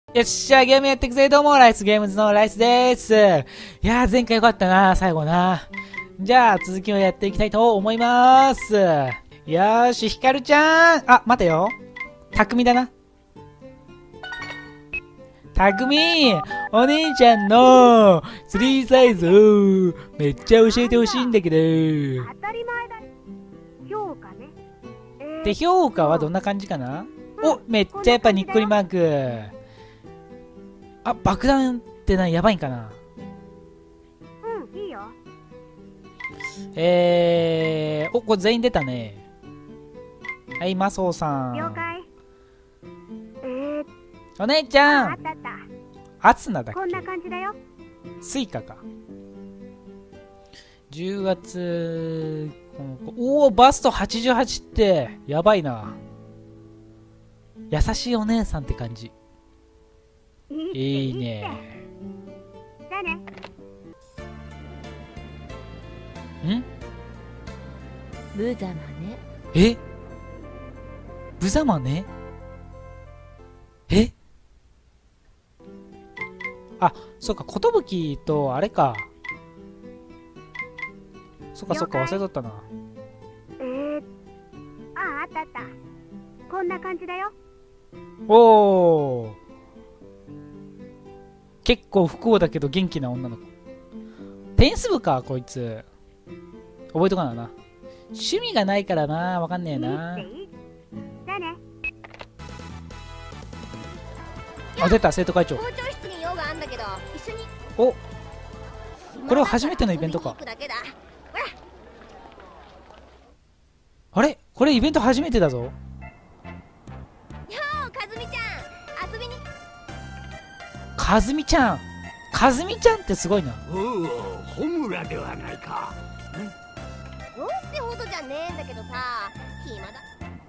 よっしゃ、ゲームやっていくぜ。どうも、ライスゲームズのライスです。いやー、前回よかったな、最後な。じゃあ、続きをやっていきたいと思います。よーし、ヒカルちゃん。あ、待てよ。たくみだな。たくみ、お姉ちゃんの3サイズをめっちゃ教えてほしいんだけど。 当たり前だ。評価ね。 で、評価はどんな感じかな？お、めっちゃやっぱにっこりマーク。あ、爆弾ってやばいんかな？ うん、いいよ。 お、これ全員出たね。はい、マソウさん。 了解。 お姉ちゃん。 あったあった。 アツナだっこんな感じだよ。 け？スイカか。10月、おお、バスト88ってやばいな。優しいお姉さんって感じ。いいね。 じゃあね。 ん？ 無様ね。 え？無様ね？え？あ、そっか、寿とあれか。そっかそっか、忘れとったな。 あったあった。こんな感じだよ。 おー。結構不幸だけど元気な女の子。テニス部か、こいつ。覚えとかなな。趣味がないからな、わかんねえな。 じゃあね。 あ、出た、生徒会長。 校長室に用があんだけど、一緒に。 お、これは初めてのイベントか。あれ？これイベント初めてだぞ。 よー、かずみちゃん、遊びに。 かずみちゃん。かずみちゃんってすごいな。 おお、ホムラではないか。 どうってほどじゃねえんだけどさ、暇だ。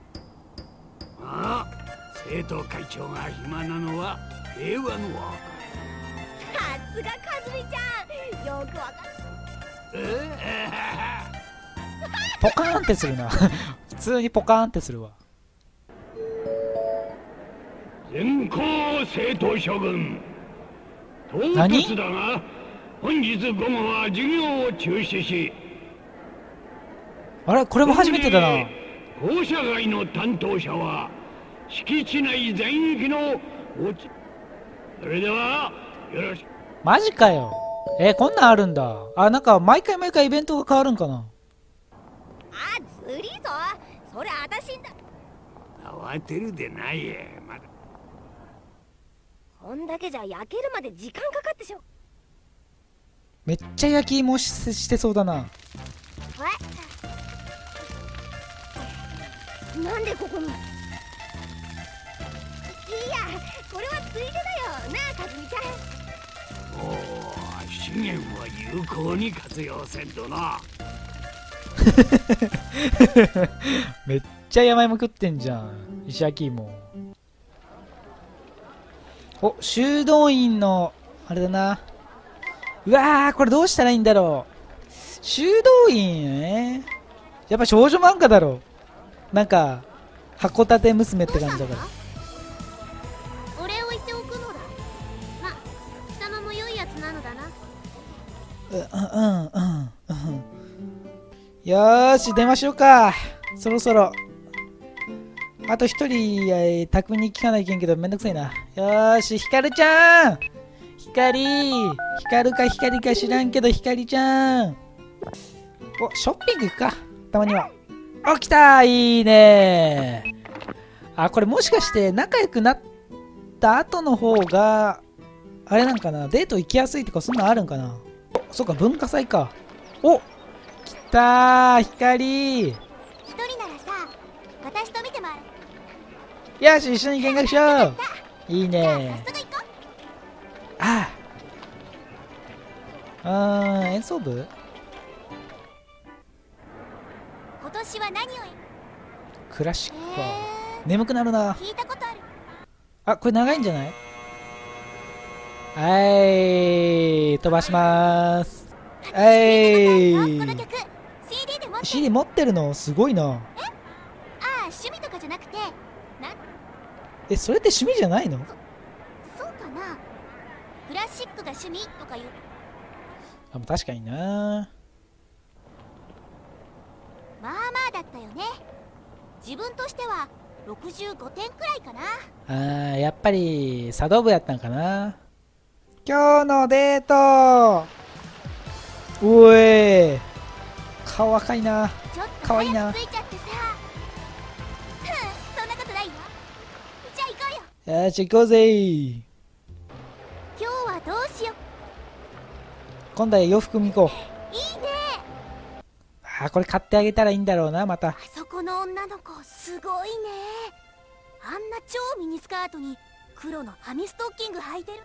ああ、生徒会長が暇なのは平和の和。 さすがかずみちゃん、よくわかる。 ポカーンってするな。普通にポカーンってするわ。 全校生徒諸君、唐何？ 突だが本日午後は授業を中止し、 あれ？これも初めてだな。 校舎外の担当者は敷地内全域のそれではよろしく。 マジかよ。こんなんあるんだ。あ、なんか毎回イベントが変わるんかな。 あ、ずりーぞ。それあたしんだ。 慌てるでないえ、まだ。 こんだけじゃ焼けるまで時間かかってしょ。 めっちゃ焼き芋してそうだな。 なんでここに。いや、これはついでだよなあ、かずみちゃん。 おお、資源は有効に活用せんとな。 めっちゃ山芋食ってんじゃん、石焼き芋。お、修道院のあれだな。うわー、これどうしたらいいんだろう。修道院やっぱ少女漫画だろ。なんか函館娘って感じだから。 お礼を言っておくのだ。ま、貴様も良いやつなのだな。 よーし、出ましょうか。そろそろあと一人匠に聞かないけんけどめんどくさいな。よーし、ひかるちゃん。ひかるか光か知らんけどひかりちゃん。お、ショッピング行くか、たまには。お、来たー、いいねー。あ、これもしかして仲良くなった後の方があれなんかな、デート行きやすいとかそんなんあるんかな。そっか、文化祭か。お、来たー、ひかり。 一人ならさ、私と見て回る。 よし、一緒に見学しよう。いいね早速行こー。演奏部？ 今年は何をクラシックか。眠くなるな。 聞いたことある。 あ、これ長いんじゃない？はい、飛ばしまーす。 この曲 CD で持ってる。 CD 持ってるのすごいな。 ああ、趣味とかじゃなくて、 それって趣味じゃないの？ そうかクラシックが趣味とか言う。 あ、もう確かにな。 まあまあだったよね。自分としては65点くらいかな。 あー、やっぱり茶道部やったんかな。今日のデート。おい、顔赤いな。 ちょっとかわいいな早く着いちゃってさ。そんなことないよ。じゃあ行こうよ。 よし、行こうぜ。 今日はどうしよう。 今度は洋服見行こう。 いいね。 あー、これ買ってあげたらいいんだろうな、また。 あそこの女の子すごいね。あんな超ミニスカートに黒のハミストッキング履いてる。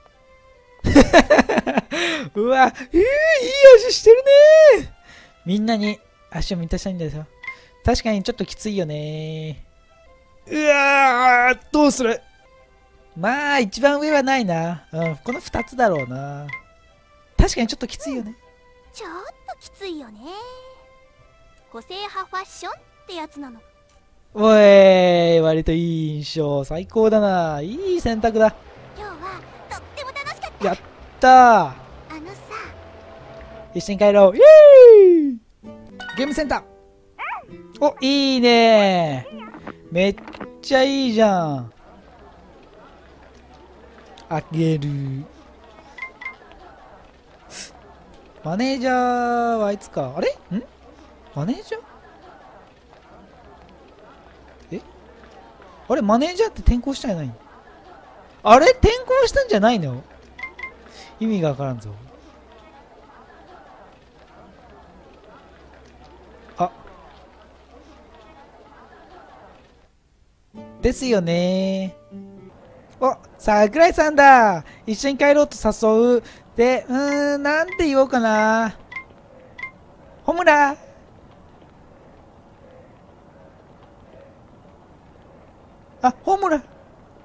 うわ、いい足してるね。みんなに足を満たしたいんだよ。確かにちょっときついよね。うわー、どうする。まあ一番上はないな。うん、この2つだろうな。確かにちょっときついよね。 ちょっときついよね。個性派ファッションってやつなの。 おい、割といい印象。最高だな。いい選択だ。 今日はとっても楽しかった。 やったー。 あのさ、 一緒に帰ろう。イエーイ。ゲームセンター。お、いいね。めっちゃいいじゃん。あげる。マネージャーはあいつか。あれ？マネージャー？あれ、マネージャーって転校したんじゃないの？あれ、転校したんじゃないの？意味がわからんぞ。あ、ですよね。お、桜井さんだ。一緒に帰ろうと誘う。で、なんて言おうかな。ホムラ。あ、ホムラ。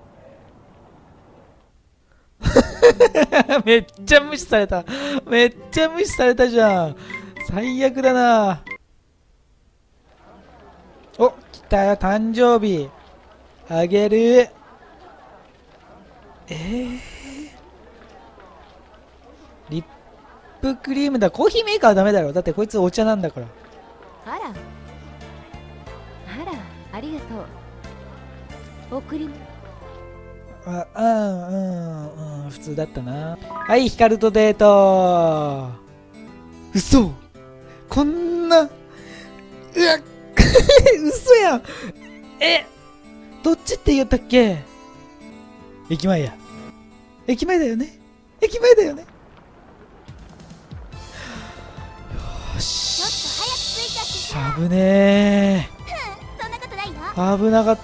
めっちゃ無視された。めっちゃ無視されたじゃん。最悪だな。お、来たよ、誕生日。あげる。リップクリームだ。コーヒーメーカーはダメだろ。だってこいつお茶なんだから。 あらありがとう。贈り普通だったな。はい、ヒカルとデート。嘘。こんな。うわ嘘やん。どっちって言ったっけ。駅前や。駅前だよね。駅前だよね。よし。 ちょっと早く着いちゃってさ。 危ねそんなことないよ。 ー。危なかった。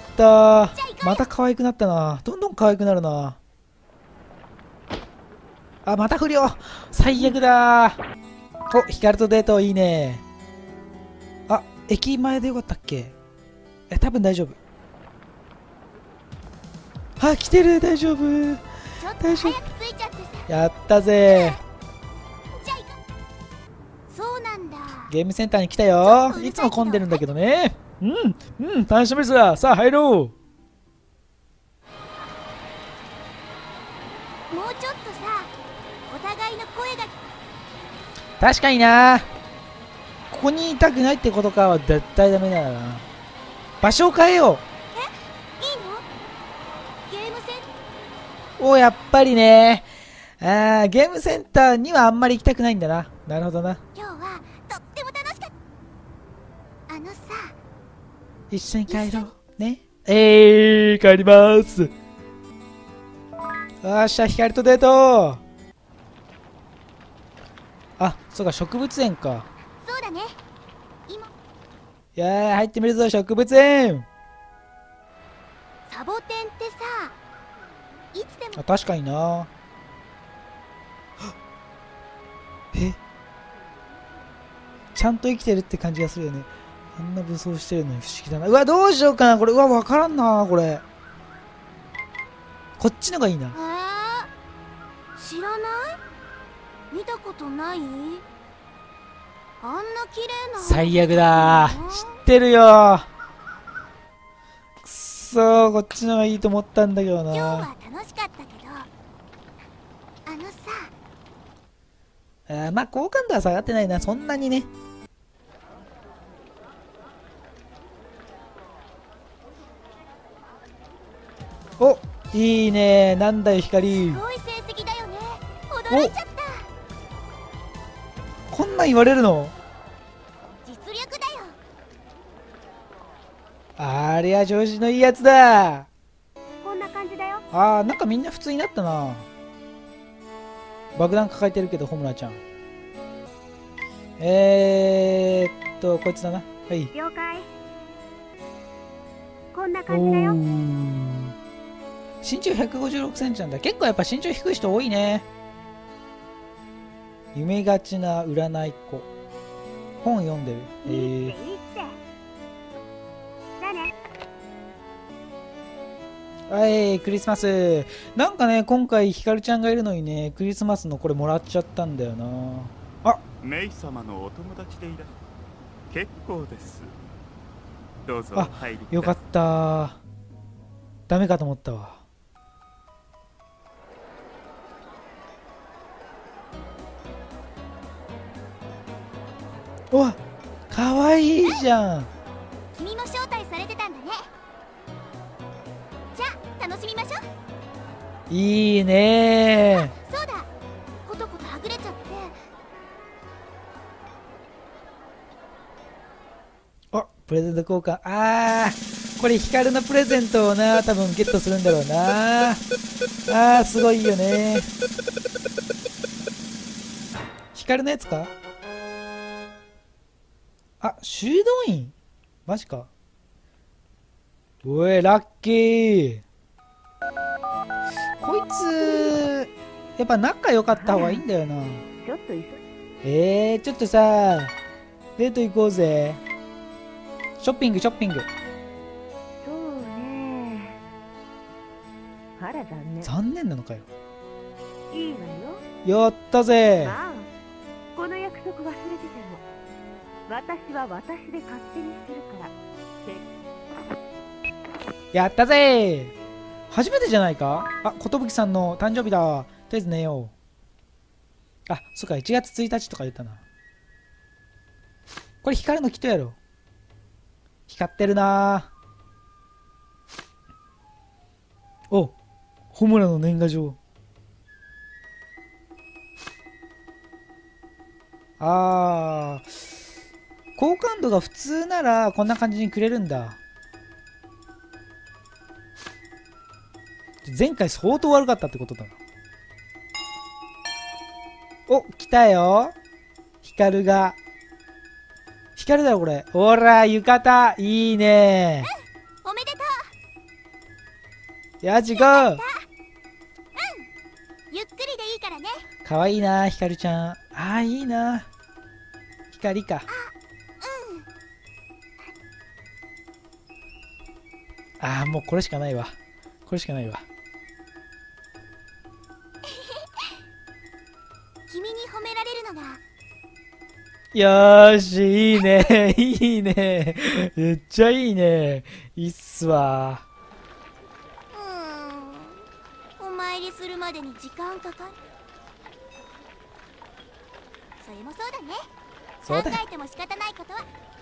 また可愛くなったな。どんどん可愛くなるな。あ、また不良。最悪だ。お、ヒカルとデートいいね。あ、駅前でよかったっけ。多分大丈夫。あ、来てる。大丈夫。 ちょっと早く着いちゃってさ。 やったぜ。 じゃあ行こう。そうなんだ。 ゲームセンターに来たよ。いつも混んでるんだけどね。楽しみですわ。さあ入ろう。 もうちょっとさ、お互いの声が。 確かにな。ここにいたくないってことかは絶対ダメだな。場所を変えよいいの？ゲームセンう。お、やっぱりね。ゲームセンターにはあんまり行きたくないんだな。なるほどな。 今日はとっても楽しかった。あのさ、 一緒に帰ろう。ね。帰ります。よっしゃ、ヒカルとデート。あ、そうか、植物園か。 そうだね。今、 いやー、入ってみるぞ、植物園。 サボテンってさ、いつでも。 あ、確かにな。ちゃんと生きてるって感じがするよね。あんな武装してるのに不思議だな。うわ、どうしようかな。これ、うわ、わからんな、これ。こっちのがいいな。 知らない？見たことない？あんな綺麗な。 最悪だ。知ってるよ。くそー、こっちのがいいと思ったんだけどな。 今日は楽しかったけど、あさ。 まあ好感度は下がってないな、そんなにね。お、いいね。なんだよ光。 すごい成績だよね。驚いちゃった。 こんなん言われるの？ 実力だよ。 ありゃ調子のいいやつだ。 こんな感じだよ。 なんかみんな普通になったな。爆弾抱えてるけど、ホムラちゃん。こいつだな。はい。 了解。こんな感じだよ。 身長156センチなんだ。結構やっぱ身長低い人多いね。夢がちな占い子。本読んでる。 いいって。じゃあね。 はい、クリスマス。なんかね、今回ヒカルちゃんがいるのにね、クリスマスのこれもらっちゃったんだよな。あ、 メイ様のお友達でいらっしゃる。結構です。どうぞお入りください。 よかった。ダメかと思ったわ。うわ、かわいいじゃん。 君も招待されてたんだね。じゃあ楽しみましょう。 いいね。 そうだ、コトコトはぐれちゃって。 プレゼント交換。これヒカルのプレゼントをな、多分ゲットするんだろうな。すごいよね。ヒカルのやつか。修道院マジか。おい、ラッキー。こいつやっぱ仲良かった方がいいんだよな。 ちょっと急い。 ちょっとさ、デート行こうぜ。ショッピング。 そうね。あら残念。 残念なのかよ。 いいわよ。 やったぜ。 まあ、この約束忘れてても、私は私で勝手にするから。 やったぜ。初めてじゃないか。寿さんの誕生日だ。とりあえず寝よう。そっか、1月1日とか言ったな。これ光るのきっとやろ。光ってるな。お、ホムラの年賀状。好感度が普通ならこんな感じにくれるんだ。前回相当悪かったってことだな。お、来たよ。ヒカルが。ヒカルだよこれ。ほら、浴衣いいね。 おめでとう。 よし、ゴー。 ゆっくりでいいからね。 かわいいな、ヒカルちゃん。いいな。光か。もうこれしかないわ。これしかないわ。 君に褒められるのが。 よーし、いいね。いいね。めっちゃいいね。いいっすわ。 お参りするまでに時間かかる。それもそうだね。 そうだよ。 考えても仕方ないことは。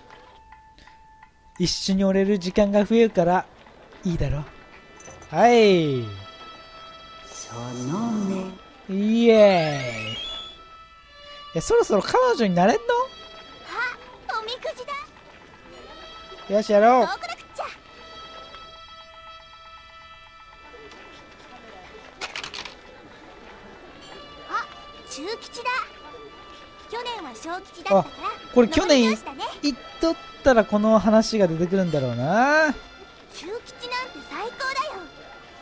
一緒に折れる時間が増えるからいいだろ。はい。 そのね。 イエーイ。そろそろ彼女になれんの？ おみくじだ。 よし、やろう。 そうこなくっちゃ。中吉だ。去年は小吉だったから。 これ去年残りましたね。 言っとったらこの話が出てくるんだろうな。 中吉なんて最高だよ。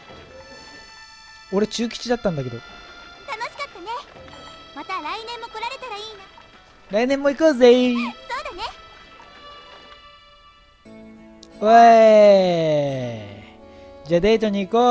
俺中吉だったんだけど。 楽しかったね。また来年も来られたらいいな。 来年も行こうぜ。 そうだね。 おい。じゃあデートに行こう。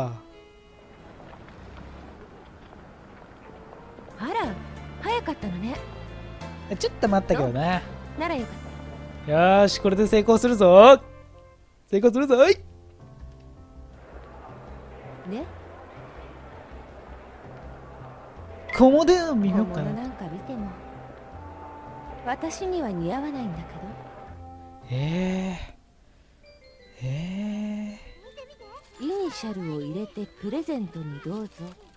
あら、早かったのね。 ちょっと待ったけどな。 ならよかっよーし、これで成功するぞ。成功するぞ。はい。 た。で、 コモデの微妙かな。 本物なんか見ても私には似合わないんだけど。イニシャルを入れてプレゼントにどうぞ。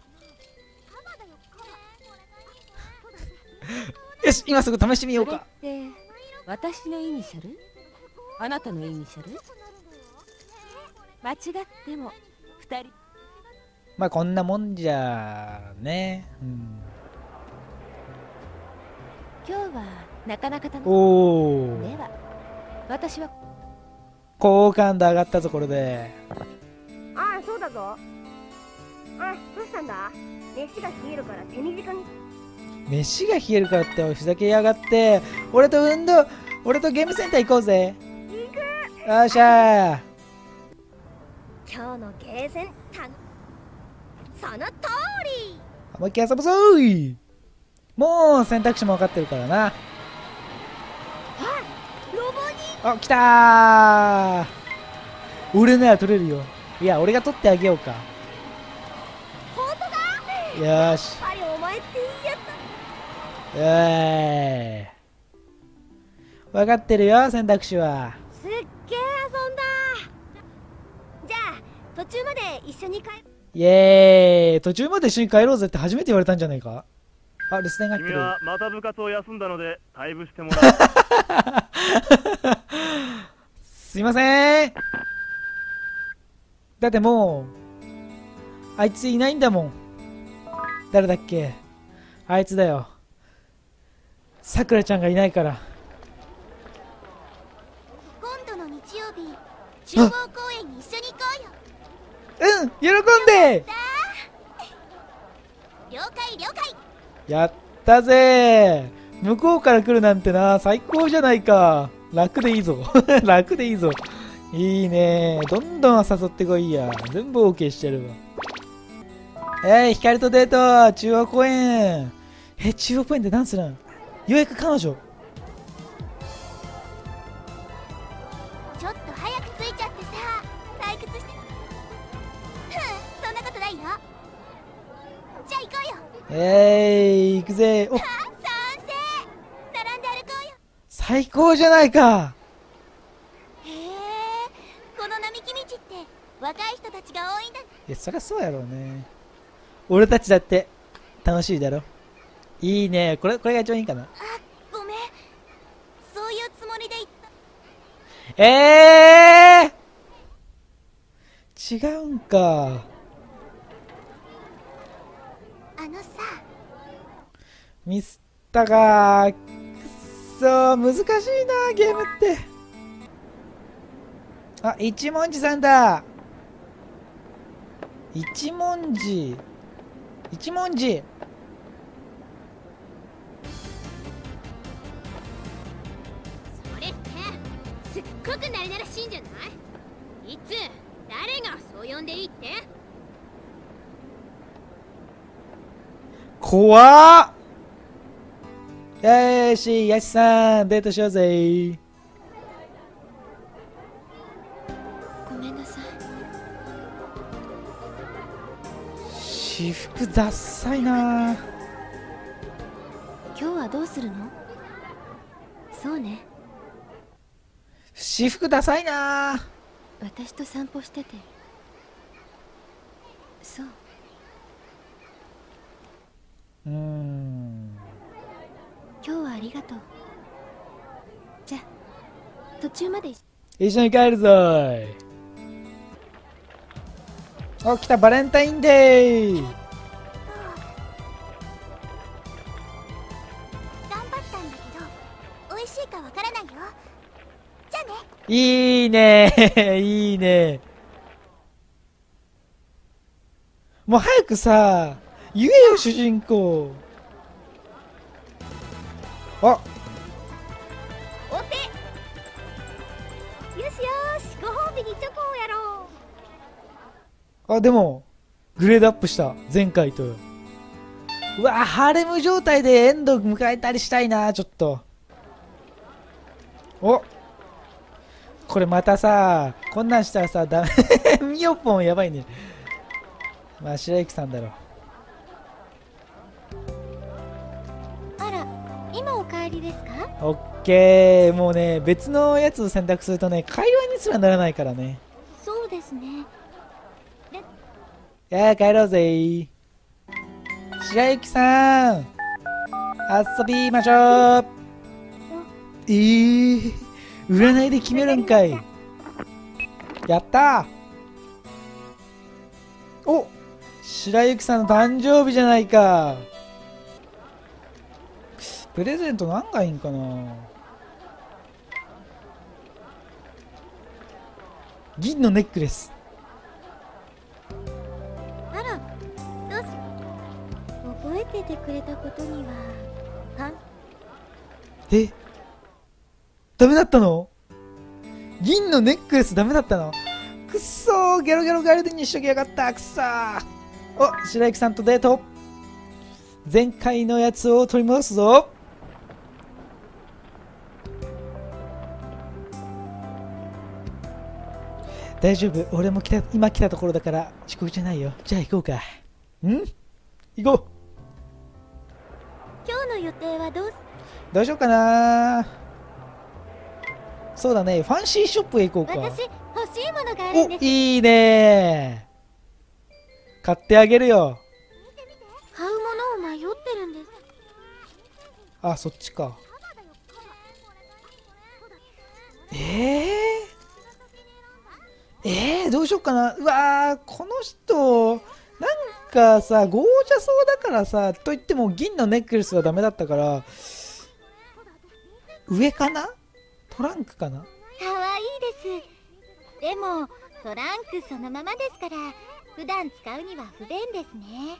よし、今すぐ試してみようそれっか。 て私のイニシャル？あなたのイニシャル？間違っても2人。 まあこんなもんじゃね。うん。 今日はなかなか楽しい。 おお。 では私は好感度上がったぞこれで。 ああ、そうだぞ。あ、どうしたんだ？飯が冷えるから手短に。 飯が冷えるからっておいふざけやがって。俺とゲームセンター行こうぜ。 行く。 よっしゃー。 今日のゲーセンその通り。 思いっきり遊ぶぞーい。もう選択肢も分かってるからな。 ロボにあ、来たー。俺なら取れるよ。いや、俺が取ってあげようか。 本当だ。 よーし。 やっぱりお前っていいやつ。 分かってるよ、選択肢は。 すっげえ遊んだ。じゃあ途中まで一緒に帰る。 イエーイ。途中まで一緒に帰ろうぜって初めて言われたんじゃないか。あ、留守電が入って君る。 はまた部活を休んだので退部してもらう。 すいません。だってもうあいついないんだもん。誰だっけ。あいつだよ。さくらちゃんがいないから。 今度の日曜日中央公園に一緒に行こうよ。 うん、喜んで。 了解了解。 やったぜ。向こうから来るなんてな、最高じゃないか。楽でいいぞ。楽でいいぞ。いいね。どんどん誘ってこいや。全部 OK してるわ。光とデート中央公園。中央公園でダンスなん。ようやく彼女。 ちょっと早く着いちゃってさ、退屈して。そんなことないよ。じゃあ行こうよ。 行くぜ。お、 賛成。並んで歩こうよ。 最高じゃないか。 へえ、この並木道って若い人たちが多いんだ。 いや、そりゃそうやろうね。俺たちだって楽しいだろ。いいね。これが一番いいかな。 あ、ごめん。そういうつもりで言った。 違うんか。 あのさ、 ミスったか。くっそー、難しいなゲームって。あ、一文字さんだ。一文字。 それってすっごく慣れ慣れしいんじゃない？いつ誰がそう呼んでいいって？ 怖っ。よーし、やしさんデートしようぜ。 ごめんなさい。 私服ダッサいな。 今日はどうするの？そうね、 私服ダサいな。 私と散歩してて。そう。今日はありがとう。じゃあ途中まで一緒に帰るぞーい。お、来た、バレンタインデー。 頑張ったんだけど美味しいかわからないよ。じゃあね。 いいねいいね。もう早くさ言えよ主人公。あ、 お手。よしよし、ご褒美にチョコをやろう。 あ、でもグレードアップした前回と。うわ、ハレム状態でエンド迎えたりしたいな。ちょっとお、これまたさこんなんしたらさダメミオポンやばいね。まあ白雪さんだろ。 今お帰りですか？ オッケー。もうね、別のやつを選択するとね、会話にすらならないからね。 そうですね。 帰ろうぜ。白雪さん、遊びましょう。占いで決めるんかい。やったー。お、白雪さんの誕生日じゃないか。プレゼント何がいいんかな。銀のネックレス。 あら、どうし、覚えててくれたことには、 ダメだったの？銀のネックレスダメだったの？くっそー、ゲロゲロガルデンにしときやがった。くっそー。お、白雪さんとデート。前回のやつを取り戻すぞ。大丈夫、俺も今来たところだから遅刻じゃないよ。じゃあ行こうか。行こう。 今日の予定はどうしようかな。そうだね、ファンシーショップへ行こうか。 私、欲しいものがあるんです。 いいねー。買ってあげるよ。 買うものを迷ってるんです。 あ、そっちか。どうしようかな。うわー、この人なんかさ、ゴージャそうだからさ、といっても銀のネックレスはダメだったから、上かな？トランクかな？ かわいいです。でもトランクそのままですから普段使うには不便ですね。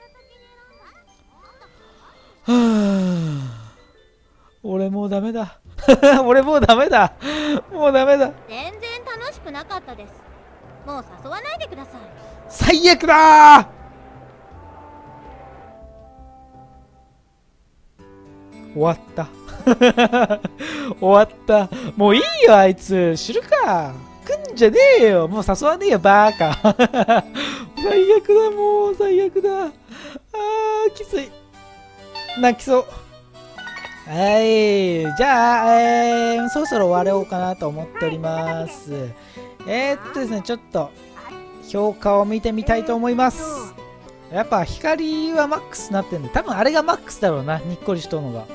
はぁ、俺もうダメだ。俺もうダメだ。もうダメだ。 全然楽しくなかったです。もう誘わないでください。 最悪だー。終わった。終わった。もういいよ、あいつ。知るか。来んじゃねえよ。もう誘わねえよ、バーカ。最悪だ、もう最悪だ。きつい。泣きそう。はい。じゃあ、そろそろ終わろうかなと思っております。ですね、ちょっと、評価を見てみたいと思います。やっぱ光はマックスになってんで、多分あれがマックスだろうな。にっこりしとるのが。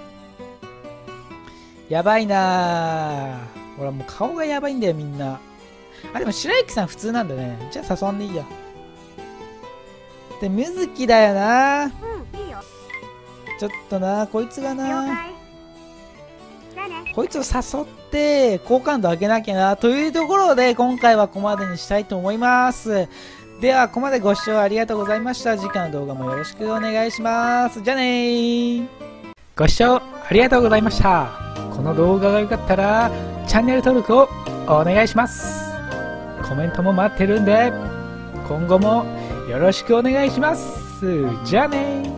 やばいなぁ。ほら、もう顔がやばいんだよ、みんな。あ、でも白雪さん普通なんだね。じゃあ誘わんでいいや。で、水木だよな。 いいよ。 ちょっとな、こいつが了な。 解。じゃあね。 こいつを誘って好感度上げなきゃなというところで今回はここまでにしたいと思います。ではここまでご視聴ありがとうございました。次回の動画もよろしくお願いします。じゃあねー。ご視聴ありがとうございました。この動画が良かったらチャンネル登録をお願いします。コメントも待ってるんで今後もよろしくお願いします。じゃあねー。